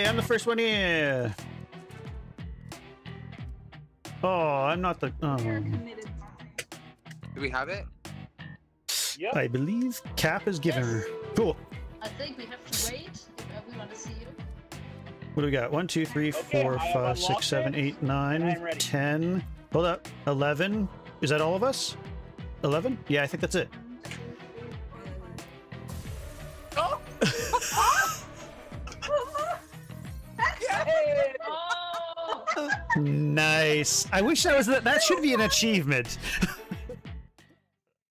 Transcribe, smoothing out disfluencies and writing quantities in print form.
I'm the first one here. Oh, I'm not the. Oh. Do we have it? Yep. I believe Cap is giving her. Cool. I think we have to wait if we want to see you. What do we got? 1, 2, 3, 4, 5, 6, 7, 8, 9, 10. Hold up. 11. Is that all of us? 11? Yeah, I think that's it. Oh! Oh! Nice. I wish that was that should be an achievement.